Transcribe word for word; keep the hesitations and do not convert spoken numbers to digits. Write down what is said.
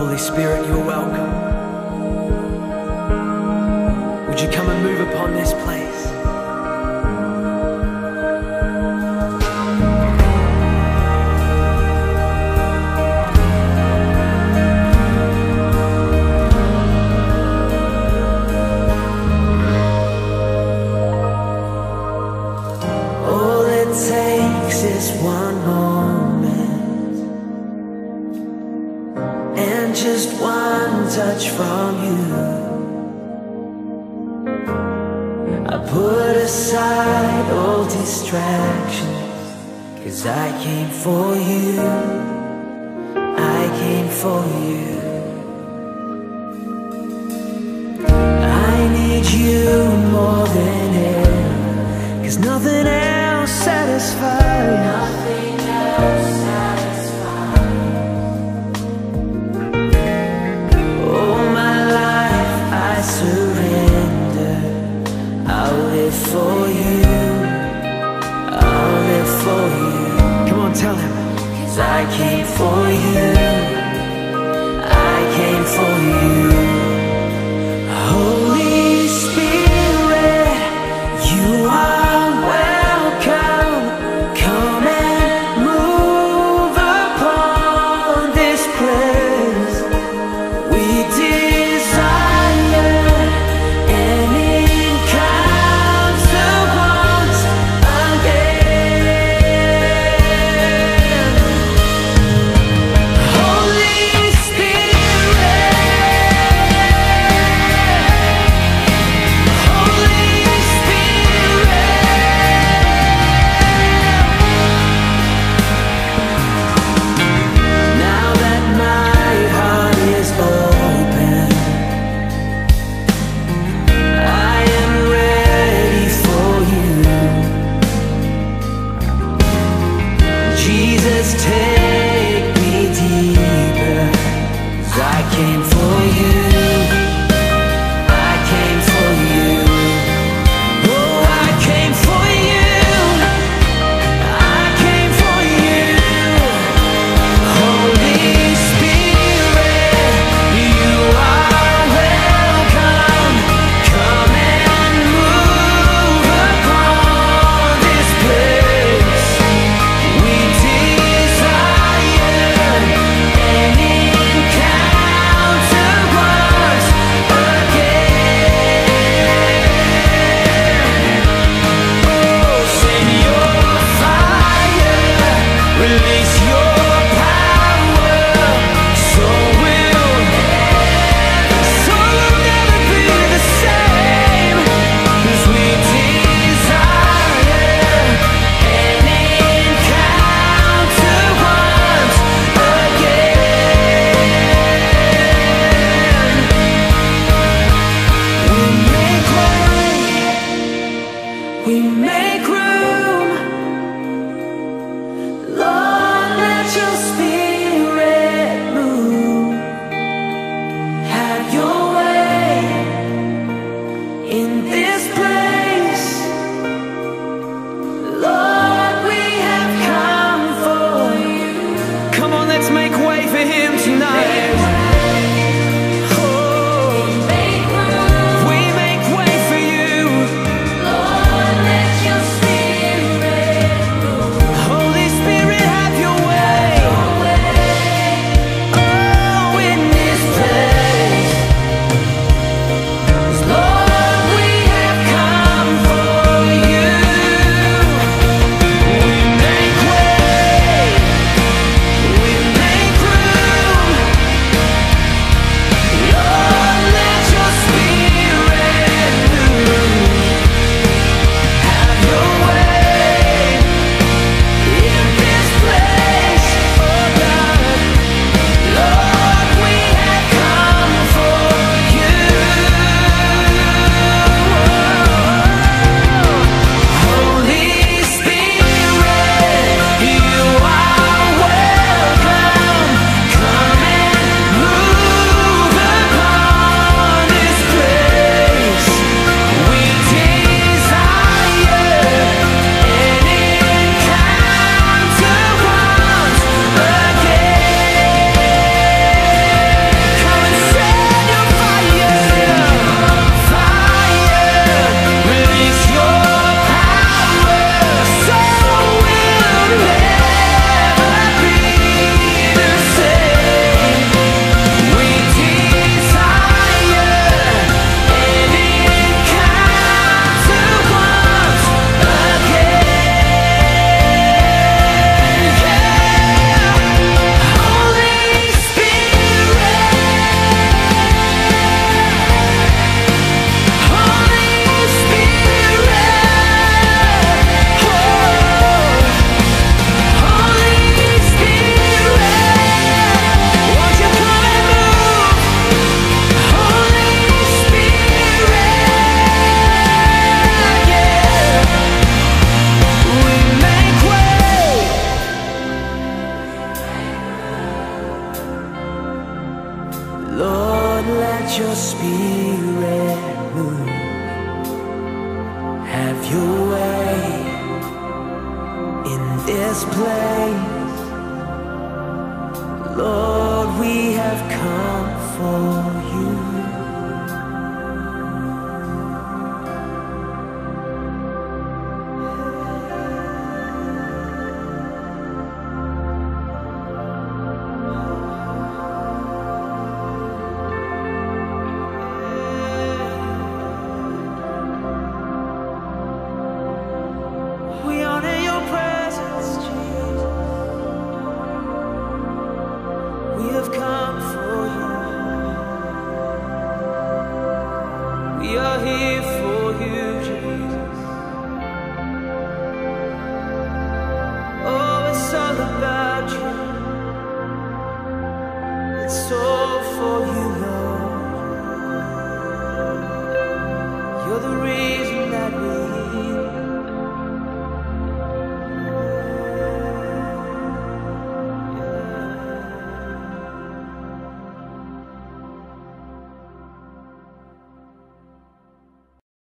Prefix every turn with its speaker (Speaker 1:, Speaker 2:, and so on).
Speaker 1: Holy Spirit, you're welcome. Would you come and move upon this place? All it takes is one moment and just one touch from you. I put aside all distractions, 'cause I came for you, I came for you. I need you more than ever, 'cause nothing else satisfies. Nothing else satisfies. All my life I surrender. I'll live for you, I'll live for you. Come on, tell him. 'Cause I came for you, I came for you. Holy Spirit, you are welcome. Come and move upon this place. We desire an encounter once again. Holy Spirit, Holy Spirit. Now that my heart is open, I am ready for you. Jesus, take me deeper, 'cause I came for you, I came for you. Oh, I came for you, I came for you. Holy Spirit, you are welcome. Come and move upon this place. We desire an encounter once again. Oh, send your fire, release your power, so we'll so we'll never be the same. 'Cause we desire an encounter once again. We make way, we make room, Lord, this place. Lord, we have come for you. We honor your presence, Jesus. We have come for you. We are here for you, Jesus. Oh, it's all about you. It's all for you, Lord.